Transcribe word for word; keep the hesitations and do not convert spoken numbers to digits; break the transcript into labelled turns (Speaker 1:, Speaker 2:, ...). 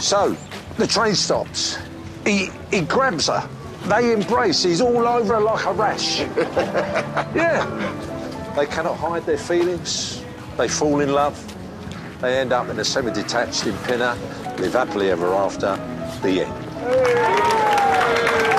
Speaker 1: So, the train stops. He, he grabs her. They embrace. He's all over her like a rash. Yeah. They cannot hide their feelings. They fall in love. They end up in a semi-detached in Pinner, live happily ever after. The end.